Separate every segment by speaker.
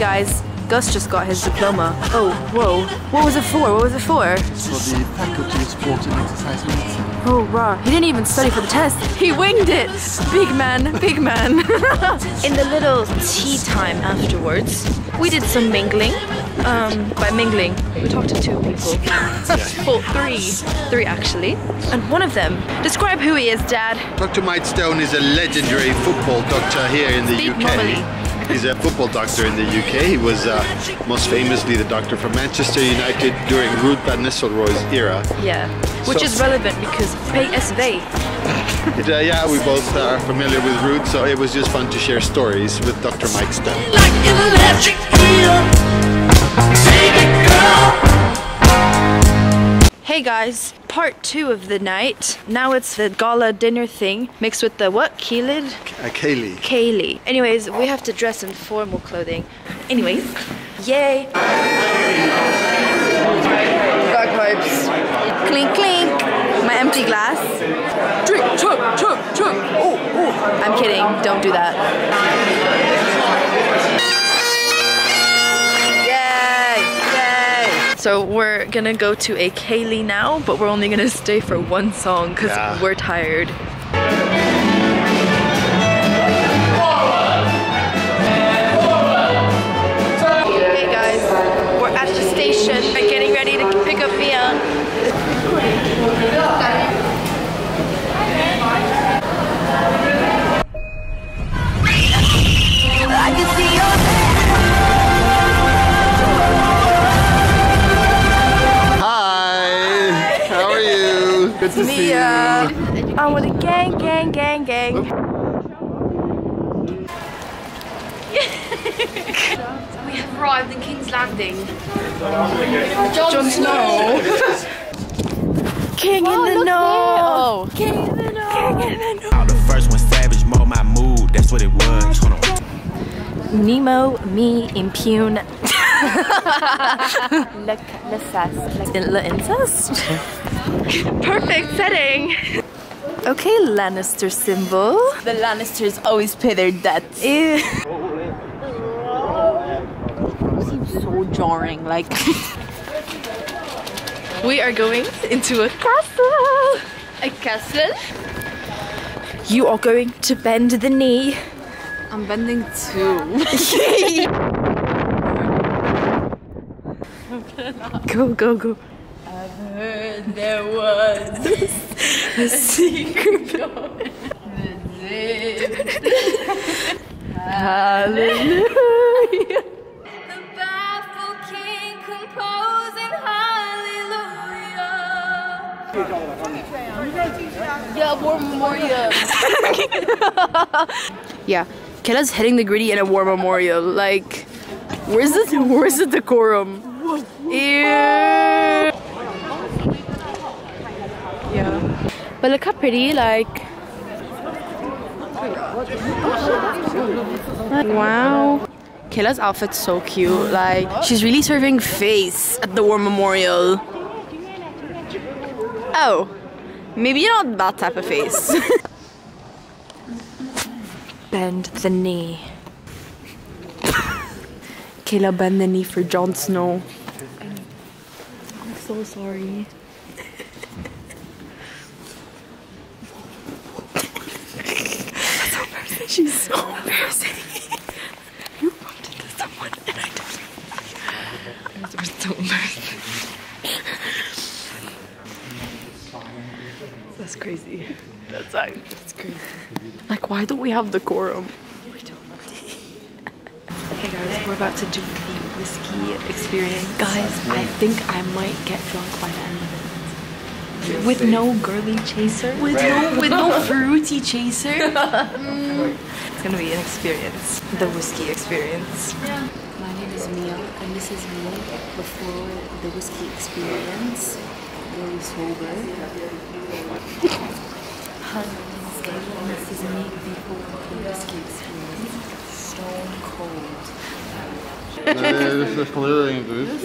Speaker 1: guys, Gus just got his diploma. Oh, whoa. What was it for? What was it for?
Speaker 2: It's for the Faculty of Sport and Exercise Medicine.
Speaker 1: Oh, wow. He didn't even study for the test. He winged it. Big man, big man. In the little tea time afterwards, we did some mingling. By mingling, we talked to 2 people. Well, 3 actually. And one of them, describe who he is, Dad.
Speaker 2: Dr. Mike Stone is a legendary football doctor here in the UK.
Speaker 1: Normally.
Speaker 2: He's a football doctor in the UK. He was most famously the doctor for Manchester United during Ruud van Nistelrooy's era.
Speaker 1: Yeah, which is relevant because PSV.
Speaker 2: Yeah, we both are familiar with Ruud, so it was just fun to share stories with Dr. Mike Stone.
Speaker 3: Like an electric eel, baby girl.
Speaker 1: Hey guys, part 2 of the night. Now it's the gala dinner thing mixed with the what? Keelid?
Speaker 2: Kaylee.
Speaker 1: Kaylee. Anyways, we have to dress in formal clothing. Anyways, yay! Bagpipes. Clink, clink. My empty glass. Drink, chug, chug, chug. Oh, oh. I'm kidding. Don't do that. So we're gonna go to a Kaylee now, but we're only gonna stay for 1 song because we're tired. Hey guys, we're at the station. We're getting ready to pick up Mia. I can see your
Speaker 2: Good to see you.
Speaker 1: I'm with a gang, gang, gang, gang. We have arrived in King's Landing. Jon Snow. King in the know. King in the know. King in the know.
Speaker 4: The first one savage mode my mood. That's what it was.
Speaker 1: Nemo, me, impune. Incest? Perfect setting. Okay, Lannister symbol.
Speaker 5: The Lannisters always pay their debts.
Speaker 1: Ew.
Speaker 5: Seems so jarring, like.
Speaker 1: We are going into a castle.
Speaker 5: A castle?
Speaker 1: You are going to bend the knee.
Speaker 5: I'm bending too.
Speaker 1: Go, go, go.
Speaker 5: I've heard there was
Speaker 1: A secret. Hallelujah.
Speaker 5: The baffled king composing hallelujah. Yeah, War Memorial.
Speaker 1: Yeah, Kella's hitting the gritty in a war memorial. Like, where's the decorum? Yeah. But look how pretty, like. Wow. Kella's outfit's so cute. Like, she's really serving face at the war memorial. Oh, maybe not that type of face. Bend the knee. Kayla, bend the knee for Jon Snow. I'm so sorry. That's so embarrassing. She's so embarrassing. You bumped into someone and I didn't. That was so embarrassing. That's crazy. That's crazy. Like, why don't we have decorum? We don't. Hey guys, we're about to do the whiskey experience. Guys, I think I might get drunk by the end of it. With no girly chaser. With no fruity chaser. It's gonna be an experience. The whiskey experience.
Speaker 5: Yeah. My name is Mia, and this is me before the whiskey experience. Very sober. Hi, my name is Kayla, and this is me before the whiskey experience. Stone cold.
Speaker 2: Okay,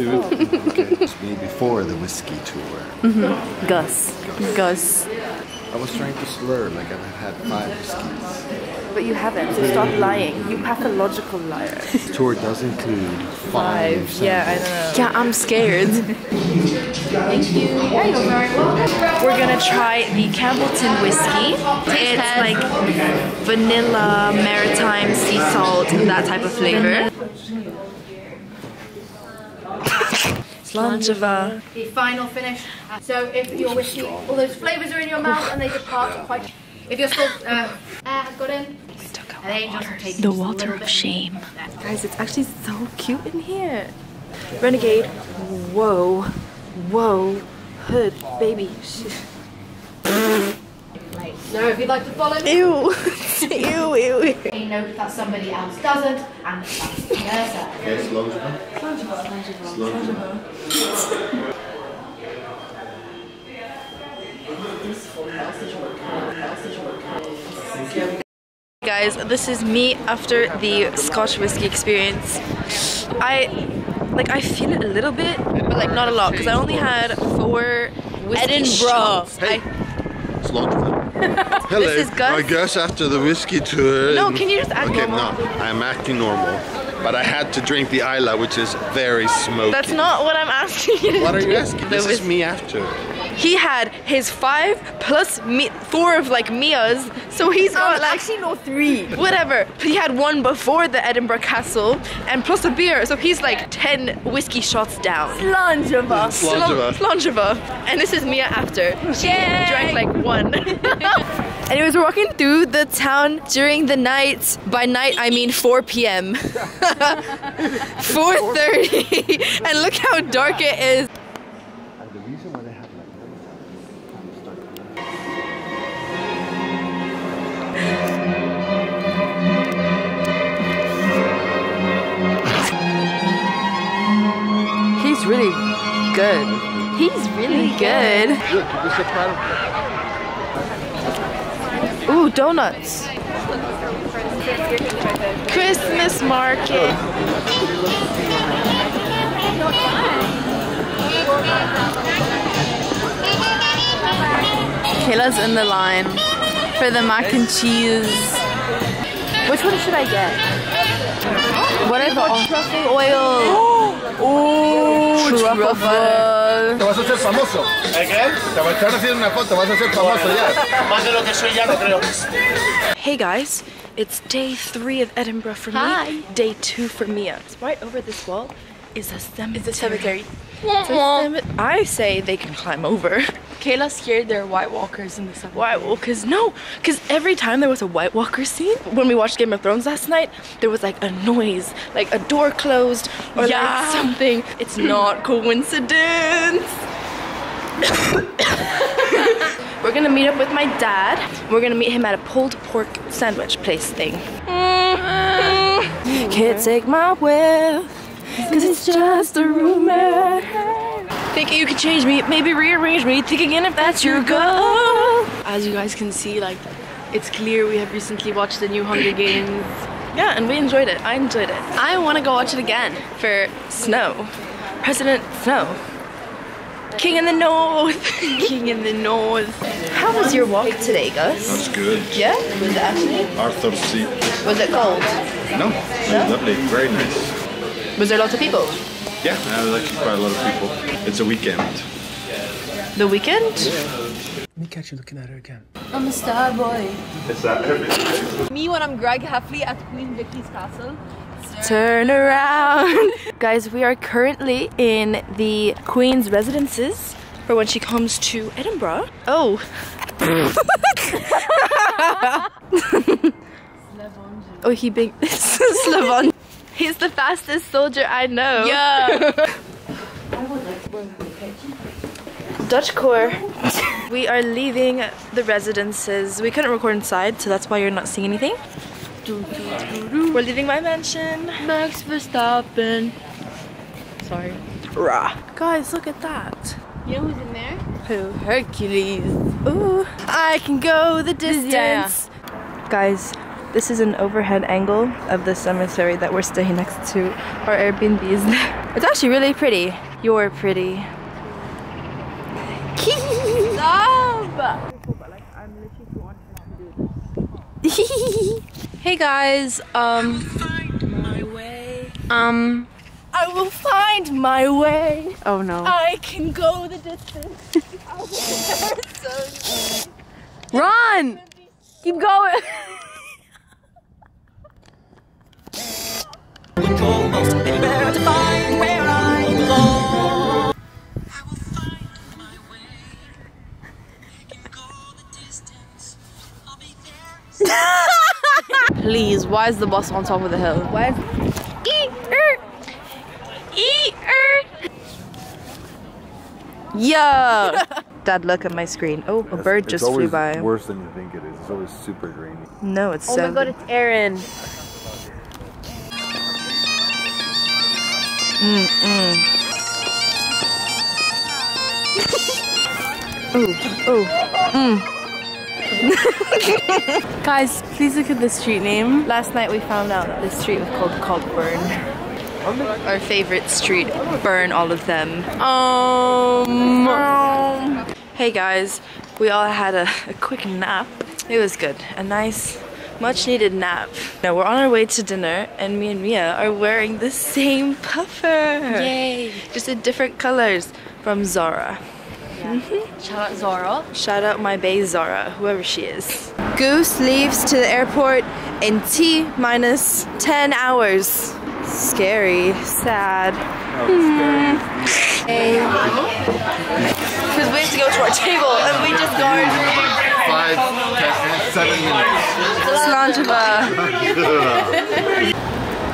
Speaker 2: it's me before the whiskey tour.
Speaker 1: Gus.
Speaker 2: I was trying to slur like I've had 5 whiskeys.
Speaker 1: But you haven't, so stop lying. You pathological liar.
Speaker 2: This tour does include 5.
Speaker 1: Yeah, I know. Yeah, I'm scared. Thank you. Yeah, you're very welcome. We're gonna try the Campbellton whiskey. It's like vanilla, maritime, sea salt, that type of flavor. Slangeva.
Speaker 6: The final finish. So if your whiskey, all those flavours are in your mouth and they depart quite. If you're still air has got in, and then just take
Speaker 1: The water of shame. Guys, it's actually so cute in here. Renegade. Whoa. Whoa. Hood. Baby.
Speaker 6: So if you'd like to follow me,
Speaker 1: Ew. Ew, ew, ew.
Speaker 6: note that somebody else doesn't, and vice versa.
Speaker 2: Okay, Slangeva.
Speaker 1: Guys, this is me after the Scotch whiskey experience. I feel it a little bit, but like not a lot, because I only had 4 whiskey
Speaker 2: Edinburgh.
Speaker 1: shots.
Speaker 2: Hey. Slangeva. Hello.
Speaker 1: This is Gus.
Speaker 2: I guess after the whiskey tour.
Speaker 1: No, can you just act normal?
Speaker 2: No, I'm acting normal. But I had to drink the Isla, which is very smoky.
Speaker 1: That's not what I'm asking you to
Speaker 2: What are you
Speaker 1: do.
Speaker 2: asking? This is me after.
Speaker 1: He had his 5 plus 4 of like Mia's, so he's got like
Speaker 6: Actually, no, 3.
Speaker 1: whatever. He had 1 before the Edinburgh Castle and plus a beer, so he's like 10 whiskey shots down.
Speaker 6: Slangeva.
Speaker 1: Slangeva. And this is Mia after. She drank like 1. Anyways, we're walking through the town during the night. By night, I mean 4 p.m. 4:30. And look how dark it is.
Speaker 2: The reason why they have
Speaker 1: He's really good. He's really good.
Speaker 2: Look, you'd be so proud of me.
Speaker 1: Ooh, donuts. Christmas market. Kayla's in the line for the mac and cheese. Which one should I get? What are the truffle oil? Oh, truffle.
Speaker 2: Te vas a hacer famoso. ¿Qué? Te van a hacer una foto, vas a hacer famoso ya. Más de lo que soy ya no creo.
Speaker 1: Hey guys, it's day 3 of Edinburgh for me. Day 2 for Mia. Right over this wall is a cemetery. It's a cemetery. I say they can climb over.
Speaker 5: Kayla's scared there are White Walkers in the cemetery.
Speaker 1: White Walkers? No, because every time there was a White Walker scene, when we watched Game of Thrones last night, there was like a noise, like a door closed or like something. It's not coincidence. We're gonna meet up with my dad. We're gonna meet him at a pulled pork sandwich place thing. Can't take my wealth, cause it's just a rumor. Thinking you could change me, maybe rearrange me, think again if that's your goal.
Speaker 5: As you guys can see, like, it's clear we have recently watched the new Hunger Games.
Speaker 1: Yeah, and we enjoyed it. I enjoyed it.
Speaker 5: I want to go watch it again.
Speaker 1: For Snow. President Snow. King in the North.
Speaker 5: King in the North.
Speaker 1: How was your walk today, Gus?
Speaker 2: That's good.
Speaker 1: Yeah? Was it actually?
Speaker 2: Arthur's seat.
Speaker 1: Was it cold?
Speaker 2: No, lovely, very nice.
Speaker 1: Was there lots of people?
Speaker 2: Yeah, there's actually quite a lot of people. It's a weekend.
Speaker 1: The weekend?
Speaker 7: Let me catch you looking at her again.
Speaker 5: I'm a star boy.
Speaker 2: Is that everything?
Speaker 5: Me when I'm Greg Heffley at Queen Vicky's castle.
Speaker 1: Turn around. Guys, we are currently in the Queen's residences for when she comes to Edinburgh. Oh. Oh, he big. Slavon. He's the fastest soldier I know.
Speaker 5: Yeah.
Speaker 1: Dutch core. We are leaving the residences. We couldn't record inside, so that's why you're not seeing anything. We're leaving my mansion.
Speaker 5: Max Verstappen. Sorry.
Speaker 1: Rah. Guys, look at that.
Speaker 5: You know who's in there?
Speaker 1: Who? Hercules. Ooh. I can go the distance. Guys, this is an overhead angle of the cemetery that we're staying next to. Our Airbnb is there. It's actually really pretty. You're pretty.
Speaker 5: Stop!
Speaker 1: But like, I'm Hey guys,
Speaker 5: I will find my way.
Speaker 1: oh no.
Speaker 5: I can go the distance.
Speaker 1: Run! Keep going.
Speaker 3: Almost anywhere to find where I belong. I will find my way. I can go the distance. I'll be there.
Speaker 1: Please, why is the bus on top of the hill? Why is Yeah. Dad, look at my screen. Oh, a bird just flew by.
Speaker 8: It's always worse than you think it is. It's always super grainy.
Speaker 1: No, it's
Speaker 5: Oh
Speaker 1: so
Speaker 5: my god, it's Aaron.
Speaker 1: Guys, please look at the street name. Last night we found out that this street was called Cogburn. Our favorite street. Burn all of them. Hey guys, we all had a quick nap. It was good. A nice, much needed nap. Now we're on our way to dinner and me and Mia are wearing the same puffer.
Speaker 5: Yay.
Speaker 1: Just in different colors from Zara.
Speaker 5: Shout out Zara.
Speaker 1: Shout out my bae Zara, whoever she is. Goose leaves to the airport in T-minus 10 hours. Scary, sad. Because we have to go to our table and we just got
Speaker 8: 5, 10, 7 minutes.
Speaker 1: Sláinte.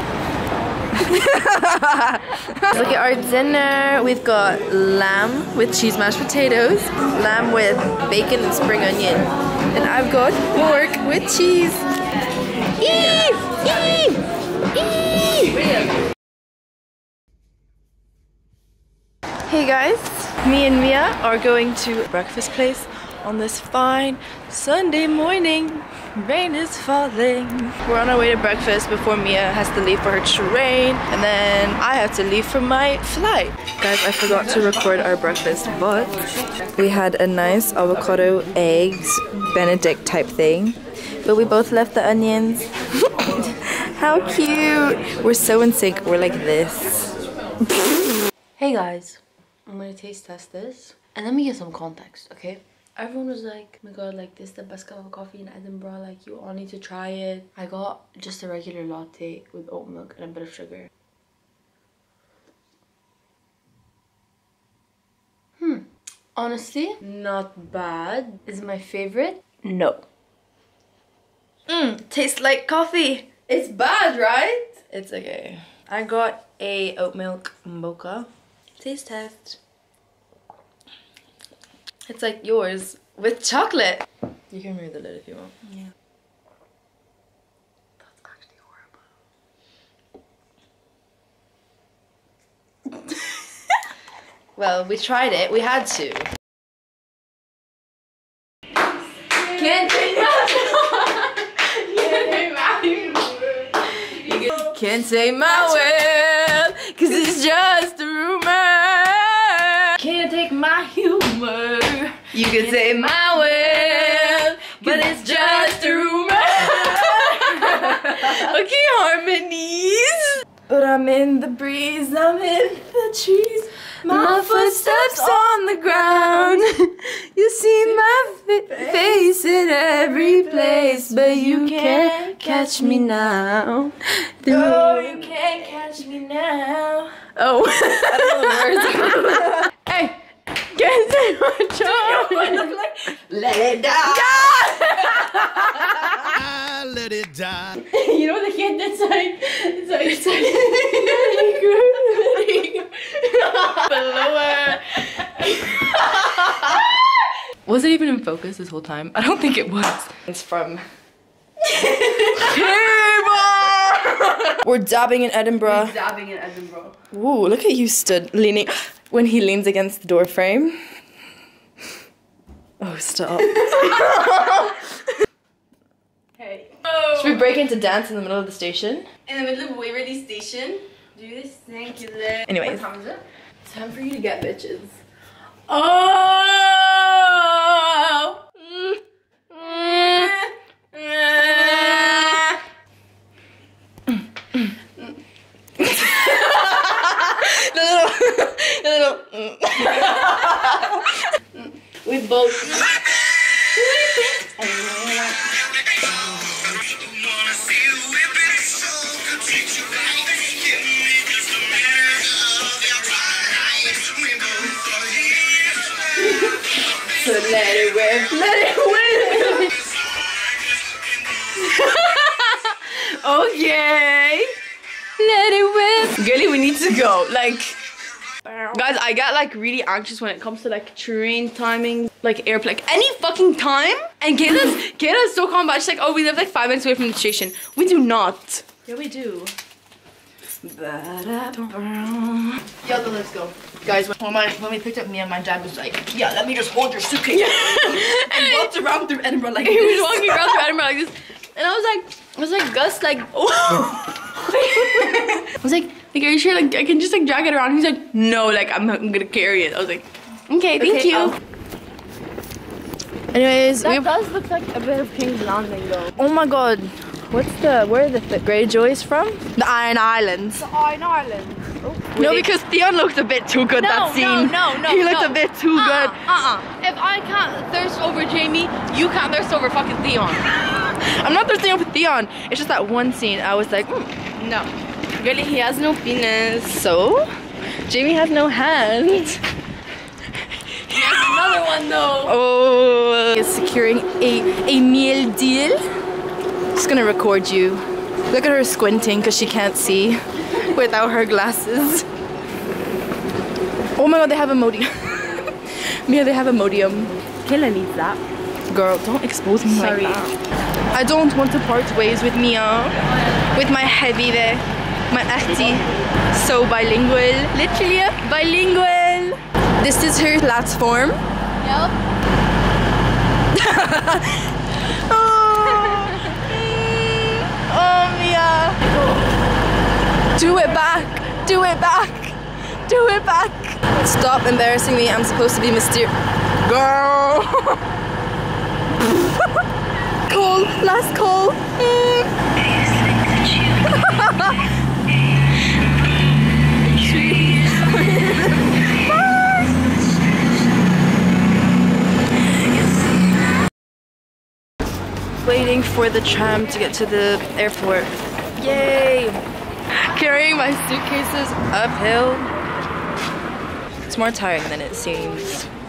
Speaker 1: Look at our dinner. We've got lamb with cheese mashed potatoes, lamb with bacon and spring onion, and I've got pork with cheese. Eee! Eee! Eee! Hey guys, me and Mia are going to a breakfast place on this fine Sunday morning. Rain is falling. We're on our way to breakfast before Mia has to leave for her train, and then I have to leave for my flight. Guys, I forgot to record our breakfast, but we had a nice avocado eggs Benedict type thing, but we both left the onions. How cute. We're so in sync. We're like this.
Speaker 5: Hey guys, I'm gonna taste test this. And let me get some context, okay? Everyone was like, oh my god, like this is the best cup of coffee in Edinburgh, like you all need to try it. I got just a regular latte with oat milk and a bit of sugar. Honestly, not bad. Is it my favorite? No.
Speaker 1: Tastes like coffee. It's bad, right? It's okay. I got a oat milk mocha. Taste test. It's like yours with chocolate. You can remove the lid if you want. Yeah. That's actually horrible. Well, we tried it. We had to. Can't say Can't say my word, cause it's just a rumor. Can't take my humor. You can say my word, but it's just a rumor. Okay, harmonies. But I'm in the breeze, I'm in the trees. My footsteps on the ground. You see my face in every place, but you can't catch me now. No, you can't catch me now. Oh, I don't know the words. Hey, can't say my charm. Let it die.
Speaker 3: Let it die.
Speaker 5: You know the kid that's like, it's like Was it even in focus this whole time? I don't think it was.
Speaker 1: It's from We're dabbing in Edinburgh.
Speaker 5: We're dabbing in Edinburgh.
Speaker 1: Ooh, look at you stood leaning when he leans against the door frame. Oh, stop.
Speaker 5: Hey.
Speaker 1: Should we break into dance in the middle of the station?
Speaker 5: In the middle of Waverley Station? Do this, thank you.
Speaker 1: Anyways.
Speaker 5: What time is it?
Speaker 1: Time for you to get bitches.
Speaker 5: Oh!
Speaker 1: So let it whip, let it whip. Okay. Let it whip. Girlie, we need to go. Like, guys, I get like really anxious when it comes to like train timing, like airplane, like any fucking time. And Kayla's so calm, but she's like, oh, we live like 5 minutes away from the station. We do not. Yeah, we do.
Speaker 6: Yo, let's go. Guys, when we picked up Mia, my dad was like, yeah, let me just hold your suitcase. And walked around through Edinburgh like this.
Speaker 1: He was walking around through Edinburgh like this. And I was like, Gus, like, oh. I was like, are you sure, like, I can just, like, drag it around? He's like, no, like, I'm gonna carry it. I was like, okay, thank you. Anyways,
Speaker 5: That does look like a bit of King's Landing though.
Speaker 1: oh my god, where are the Greyjoys from? The Iron Islands.
Speaker 5: The Iron Islands. Oh.
Speaker 1: No, because Theon looked a bit too good that scene.
Speaker 5: No.
Speaker 1: He looked a bit too good.
Speaker 5: If I can't thirst over Jamie, you can't thirst over fucking Theon.
Speaker 1: I'm not thirsting over Theon. It's just that one scene. I was like, no. Really, he has no penis. So, Jamie has no hands.
Speaker 5: He has another one though.
Speaker 1: Oh, is securing a meal deal. Just gonna record you. Look at her squinting because she can't see without her glasses. Oh my god, they have a Modium. Mia, they have a Modium. Kayla needs that. Girl, don't expose me like that. I don't want to part ways with Mia. With my heavy there. My achty. So bilingual. Literally bilingual. This is her platform.
Speaker 5: Yep.
Speaker 1: Oh, Mia. Do it back. Do it back. Do it back. Stop embarrassing me. I'm supposed to be mysterious. Girl. Call. Last call. Waiting for the tram to get to the airport. Yay! Carrying my suitcases uphill. It's more tiring than it seems.